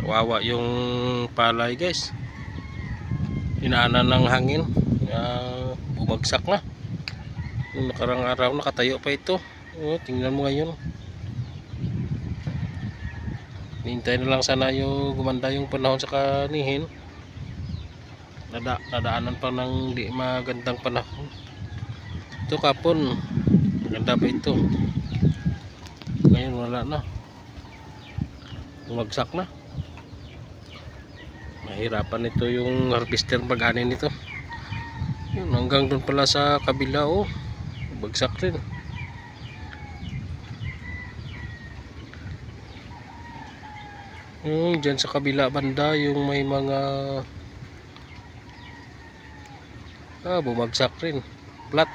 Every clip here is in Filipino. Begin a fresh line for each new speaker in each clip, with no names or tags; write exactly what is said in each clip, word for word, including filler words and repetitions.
Kawawa yung palay guys, inaanan ng hangin, uh, bumagsak na. Yung nakarang araw nakatayo pa ito. Oh, tingnan mo ngayon, hintay na lang sana yung gumanda yung panahon sa kanihin. Nada, nadaanan pa ng di magandang panahon. Ito kapon maganda pa ito, ngayon wala na, bumagsak na. Mahirapan ito yung harvester pag-anin nito. Yun, hanggang doon pala sa kabila, oh, bagsak rin. Yung dyan sa kabila banda, yung may mga ah, bumagsak rin, flat.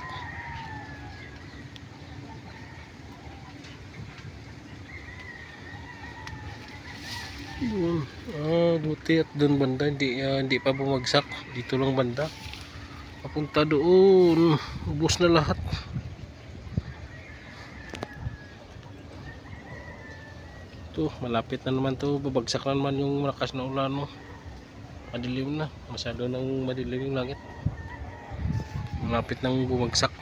Yun, ah, buti at doon banda hindi, uh, hindi pa bumagsak. Dito lang banda, papunta doon, ubos na lahat. Ito, malapit na naman to, babagsak na naman yung malakas na ulan, no? Madilim na, masyado nang madilim yung langit, malapit nang bumagsak.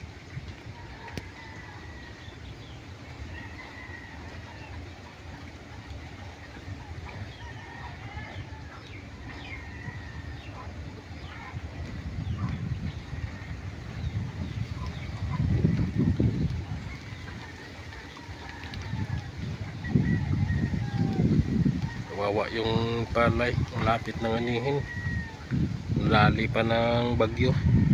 Kawawa yung palay, malapit ng anihin, lali pa ng bagyo.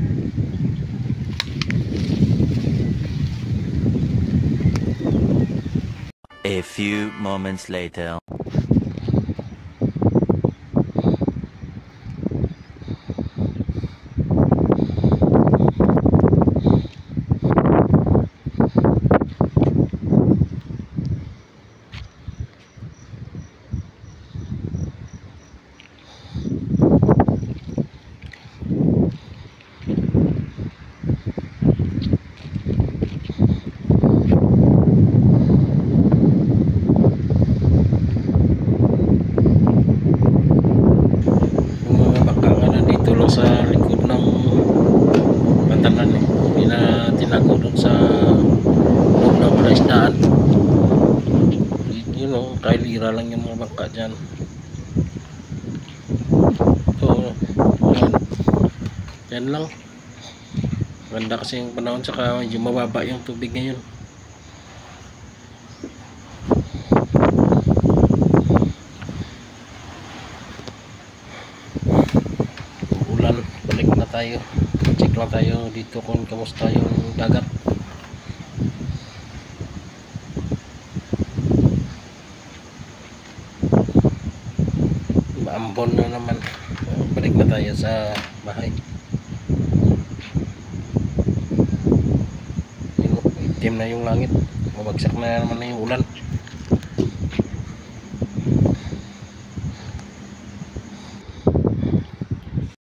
A few moments later.
Sa likod ng pantalan, eh, hindi na tinago doon sa loob ng palaisdaan. Yun know, dahil ira lang yung mga bangka dyan. So yan, yan lang, ganda kasi yung panahon, saka medyo mababa yung tubig ngayon. Balik na tayo, check lang tayo dito kung kamusta yung dagat. Maambon na naman, balik na tayo sa bahay. Itim na yung langit, mabagsak na naman na yung ulan.